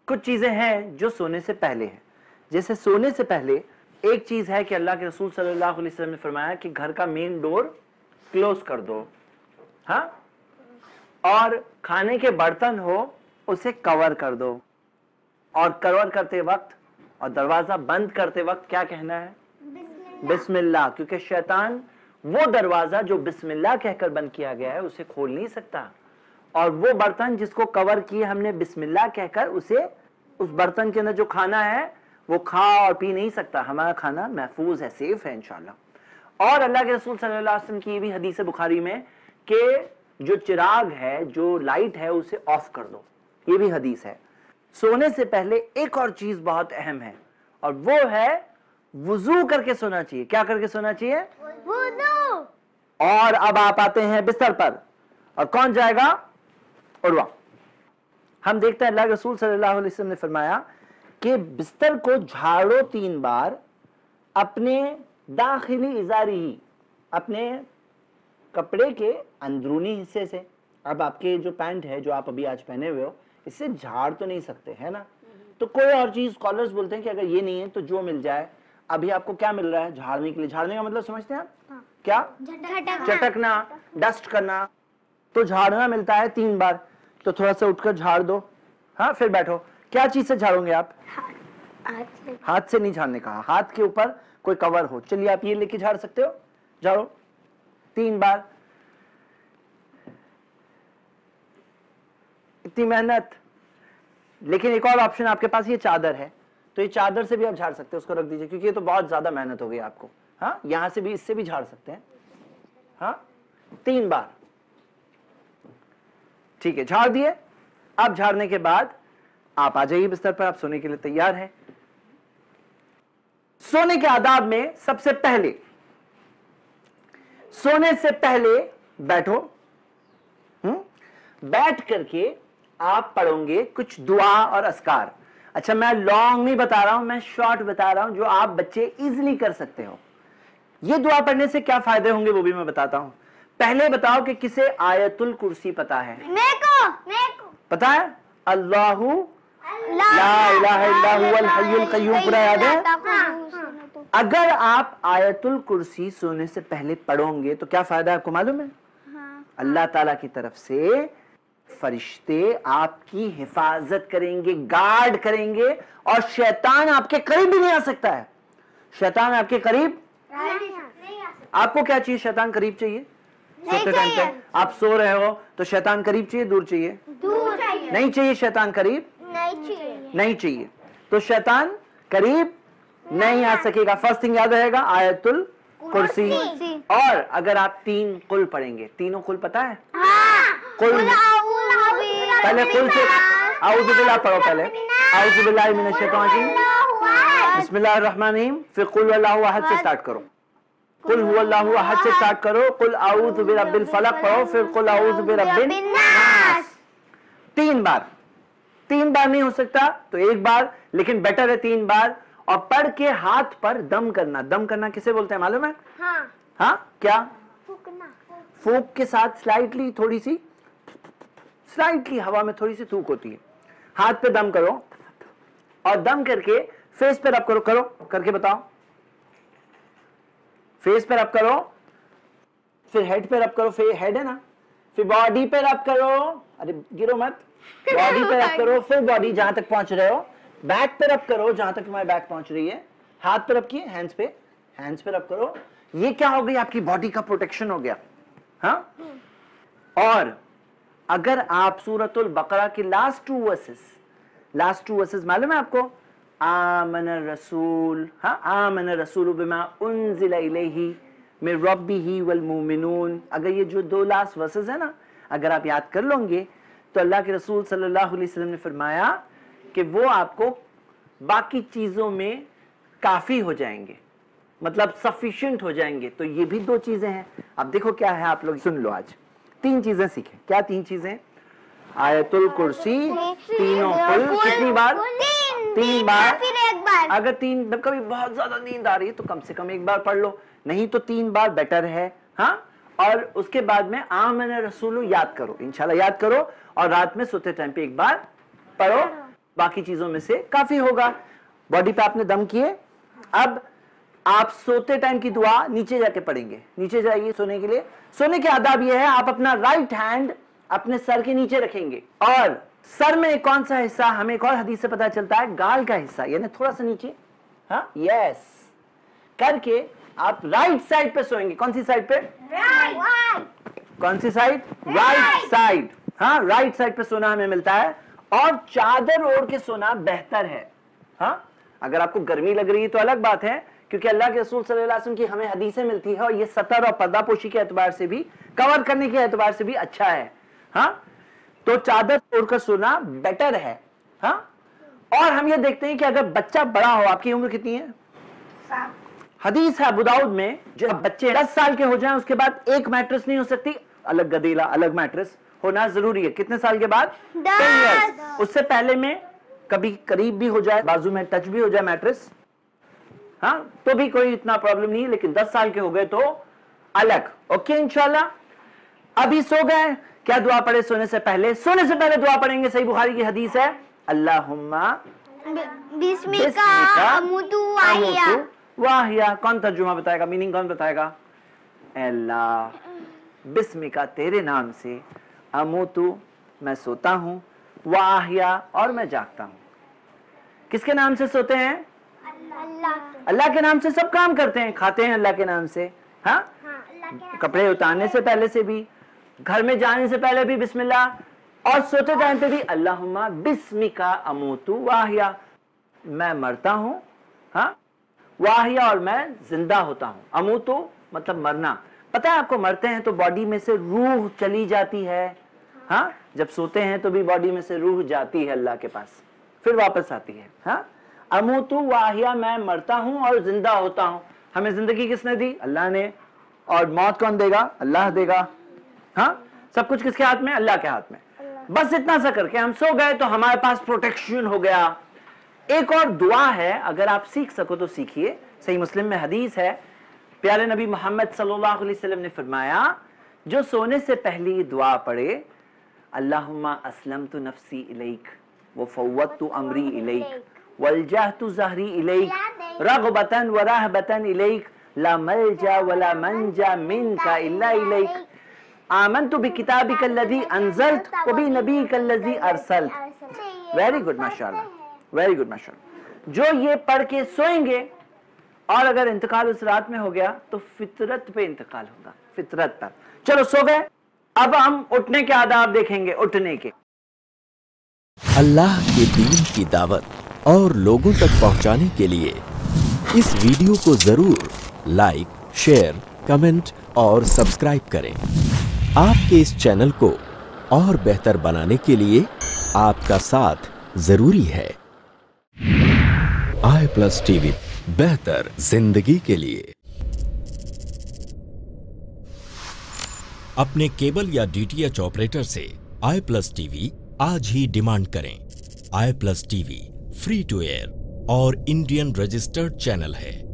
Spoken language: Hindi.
कुछ चीजें हैं जो सोने से पहले हैं। जैसे सोने से पहले एक चीज है कि अल्लाह के रसूल सल्लल्लाहु अलैहि वसल्लम ने फरमाया कि घर का मेन डोर क्लोज कर दो, हाँ, और खाने के बर्तन हो उसे कवर कर दो, और कवर करते वक्त और दरवाजा बंद करते वक्त क्या कहना है? बिस्मिल्लाह, क्योंकि शैतान वो दरवाजा जो बिस्मिल्लाह कहकर बंद किया गया है उसे खोल नहीं सकता, और वो बर्तन जिसको कवर किए हमने बिस्मिल्लाह कहकर, उसे उस बर्तन के अंदर जो खाना है वो खा और पी नहीं सकता। हमारा खाना महफूज है, सेफ है इंशाल्लाह। और अल्लाह के रसूल सल्लल्लाहु अलैहि वसल्लम की ये भी हदीस है बुखारी में कि जो चिराग है, जो लाइट है, उसे ऑफ कर दो, ये भी हदीस है। सोने से पहले एक और चीज बहुत अहम है, और वो है वुजू करके सोना चाहिए। क्या करके सोना चाहिए? वुजू। और अब आप आते हैं बिस्तर पर, और कौन जाएगा? उर्वा। हम देखते हैं अल्लाह के रसूल सल्लल्लाहु अलैहि वसल्लम ने फरमाया कि बिस्तर को झाड़ो 3 बार अपने दाखिली इजारी ही, अपने कपड़े के अंदरूनी हिस्से से। अब आपके जो पैंट है जो आप अभी आज पहने हुए हो, इससे झाड़ तो नहीं सकते है ना, तो कोई और चीज स्कॉलर्स बोलते हैं कि अगर ये नहीं है तो जो मिल जाए। अभी आपको क्या मिल रहा है झाड़ने के लिए? झाड़ने का मतलब समझते हैं आप? हाँ। क्या? झटकना, चटकना, डस्ट करना। तो झाड़ना मिलता है 3 बार, तो थोड़ा सा उठकर झाड़ दो, हाँ, फिर बैठो। क्या चीज से झाड़ोगे आप? हाथ से नहीं झाड़ने का, हाथ के ऊपर कोई कवर हो। चलिए आप ये लेके झाड़ सकते हो, झाड़ो 3 बार। इतनी मेहनत। लेकिन एक और ऑप्शन आपके पास, ये चादर है, तो ये चादर से भी आप झाड़ सकते हो, उसको रख दीजिए, क्योंकि ये तो बहुत ज्यादा मेहनत हो गई आपको। हाँ, यहां से भी, इससे भी झाड़ सकते हैं। हाँ, 3 बार, ठीक है, झाड़ दिए। अब झाड़ने के बाद आप आ जाइए बिस्तर पर, आप सोने के लिए तैयार हैं। सोने के आदाब में सबसे पहले, सोने से पहले बैठो। बैठ करके आप पढ़ोगे कुछ दुआ और अस्कार। अच्छा, मैं लॉन्ग नहीं बता रहा हूं, मैं शॉर्ट बता रहा हूं, जो आप बच्चे इजीली कर सकते हो। ये दुआ पढ़ने से क्या फायदे होंगे वो भी मैं बताता हूं। पहले बताओ कि किसे आयतुल कुर्सी पता है? मेरे को पता है? अल्लाहु ला इलाहा इल्ला हुवल हय्युल क़य्यूम, पूरा याद है? अगर आप आयतुल कुर्सी सोने से पहले पढ़ोगे तो क्या फायदा है आपको मालूम है? अल्लाह ताला की तरफ से फरिश्ते आपकी हिफाजत करेंगे, गार्ड करेंगे, और शैतान आपके करीब भी नहीं आ सकता है। शैतान आपके करीब, आपको क्या चाहिए? शैतान करीब चाहिए? सोते टाइम पे आप सो रहे हो तो शैतान करीब चाहिए, दूर चाहिए? दूर चाहिए। नहीं चाहिए शैतान करीब? नहीं चाहिए। तो शैतान करीब नहीं आ सकेगा। फर्स्ट थिंग याद रहेगा, आयतुल कुर्सी। और अगर आप 3 कुल पढ़ेंगे, तीनों कुल पता है? कुल, पहले कुल से आऊज़ु बिल्लाह पढ़ो, पहले आऊज़ु बिल्लाहि मिनश शैतानिर रजीम, बिस्मिल्लाहिर रहमानिर रहीम, फिर कुल हुवल्लाहु अहद से स्टार्ट करो, कुल हुवल्लाहु अहद से स्टार्ट करो, कुल आऊज़ु बिरब्बिल फलक पढ़ो, फिर कुल आऊज़ु बिरब्बिन नास। 3 बार। 3 बार नहीं हो सकता तो 1 बार, लेकिन बेटर है 3 बार। और पढ़ के हाथ पर दम करना। दम करना किसे बोलते हैं मालूम है? हाँ, क्या? फूंक के साथ स्लाइटली, थोड़ी सी स्लाइटली हवा में थोड़ी सी थूक होती है। हाथ पे दम करो, और दम करके फेस पे रब करो। करो, करके बताओ। फेस पे रब करो, फिर हेड पे रब करो, हेड है ना, फिर बॉडी पे रब करो, अरे गिरो मत, बॉडी पे रब करो, फिर बॉडी जहां तक पहुंच रहे हो, बैक पे रब करो जहां तक तुम्हारी बैक पहुंच रही है, हाथ पे रब किए, हैंड्स पे रब करो। ये क्या हो गई? आपकी बॉडी का प्रोटेक्शन हो गया। हाँ, और अगर आप सूरतुल बकरा की लास्ट टू वर्सेस मालूम है आपको? आमन रसूल, हाँ, आमन रसूल बिमा उन्ज़िला इलैहि मिन रब्बिही वल मुमिनून। अगर ये जो 2 लास्ट वर्सेस है ना, अगर आप याद कर लोगे तो अल्लाह के रसूल सल्लल्लाहु अलैहि वसल्लम ने फरमाया कि वो आपको बाकी चीजों में काफी हो जाएंगे, मतलब सफिशिएंट हो जाएंगे। तो ये भी 2 चीजें हैं। अब देखो क्या है, आप लोग सुन लो। आज 3 चीजें सीखें। क्या 3 चीजें? आयतुल कुर्सी, तीनों कुल, कितनी बार? 3 बार। फिर 1 बार। अगर 3, कभी बहुत ज्यादा नींद आ रही है तो कम से कम 1 बार पढ़ लो, नहीं तो 3 बार बेटर है। हाँ, और उसके बाद में आमन रसूल याद करो, इंशाल्लाह याद करो, और रात में सोते टाइम पे 1 बार पढ़ो। बाकी चीजों में से काफी होगा। बॉडी पे आपने दम किए, अब आप सोते टाइम की दुआ नीचे जाके पढ़ेंगे। नीचे जाइए सोने के लिए। सोने के आदाब यह है, आप अपना राइट हैंड अपने सर के नीचे रखेंगे और सर में कौन सा हिस्सा, हमें एक और हदीस से पता चलता है, गाल का हिस्सा, यानी थोड़ा सा नीचे, हाँ यस करके आप राइट साइड पे सोएंगे। कौन सी साइड पे? राइट। कौन सी साइड? Right side. हाँ, राइट साइड पे सोना हमें मिलता है और चादर ओढ़ के सोना बेहतर है। हाँ, अगर आपको गर्मी लग रही है तो अलग बात है, क्योंकि अल्लाह के रसूल सल्लल्लाहु अलैहि वसल्लम की हमें हदीसें मिलती है और ये सतर और पर्दापोशी के एतबार से भी, कवर करने के एतबार से भी अच्छा है। हाँ, तो चादर ओढ़कर सोना बेटर है। हाँ, और हम ये देखते हैं कि अगर बच्चा बड़ा हो, आपकी उम्र कितनी है? 7। हदीस है अबू दाऊद में, जब बच्चे 10 साल के हो जाएं उसके बाद एक मैट्रेस नहीं हो सकती, अलग गदेला अलग मैट्रेस होना जरूरी है। कितने साल के बाद? 10 years। उससे पहले में कभी करीब भी हो जाए, बाजू में टच भी हो जाए मैट्रेस, हाँ, तो भी कोई इतना प्रॉब्लम नहीं है, लेकिन 10 साल के हो गए तो अलग। ओके, इंशाल्लाह। अभी सो गए, क्या दुआ पढ़े सोने से पहले? सोने से पहले दुआ पढ़ेंगे, सही बुखारी की हदीस है, अल्लाहुम्मा बिस्मिका अमुतु वाहिया। वाहिया। कौन तर्जुमा बताएगा, मीनिंग कौन बताएगा? अल्लाह बिस्मिका, तेरे नाम से, अमुतु मैं सोता हूँ, वाहिया और मैं जागता हूँ। किसके नाम से सोते हैं? अल्लाह के नाम से सब काम करते हैं, खाते हैं अल्लाह के नाम से। हाँ, कपड़े उतारने से पहले से भी, घर में जाने से पहले भी बिस्मिल्लाह, और सोते टाइम पे भी अल्लाहुम्मा बिस्मिका अमूतु वाहिया, मैं मरता हूं, हाँ, वाहिया और मैं जिंदा होता हूं। अमूतु मतलब मरना। पता है आपको, मरते हैं तो बॉडी में से रूह चली जाती है। हाँ, जब सोते हैं तो भी बॉडी में से रूह जाती है अल्लाह के पास, फिर वापस आती है। हाँ, अमूतु वाहिया, मैं मरता हूं और जिंदा होता हूं। हमें जिंदगी किसने दी? अल्लाह ने। और मौत कौन देगा? अल्लाह देगा। हाँ, सब कुछ किसके हाथ में? अल्लाह के हाथ में। बस इतना सा करके हम सो गए तो हमारे पास प्रोटेक्शन हो गया। एक और दुआ है, अगर आप सीख सको तो सीखिए। सही मुस्लिम में हदीस है, प्यारे नबी मोहम्मद सल्लल्लाहु अलैहि वसल्लम ने फरमाया, जो सोने से पहले दुआ पढ़े, अल्लाहुम्मा अस्लमतु नफ्सी इलैक व फव्वतु अमरी इलैक वल्जहतु ज़हरी इलैक रग़बतन व रहबतन इलैक ला मलजा वला मंजा मिनका इल्ला इलैक आमनतु बिकिताबिका अल्लज़ी अंज़ल्त व बिनबीका अल्लज़ी अरसल्त। वेरी गुड, माशाअल्लाह, वेरी गुड, माशाअल्लाह। जो ये पढ़ के सोएंगे और अगर इंतकाल उस रात में हो गया तो फितरत पे इंतकाल होगा, फितरत पर। चलो सो गए, अब हम उठने के आदाब देखेंगे। उठने के, अल्लाह के दीन की दावत और लोगों तक पहुंचाने के लिए इस वीडियो को जरूर लाइक, शेयर, कमेंट और सब्सक्राइब करें। आपके इस चैनल को और बेहतर बनाने के लिए आपका साथ जरूरी है। i+ TV, बेहतर जिंदगी के लिए। अपने केबल या DTH ऑपरेटर से i+ TV आज ही डिमांड करें। i+ TV free to air और इंडियन रजिस्टर्ड चैनल है।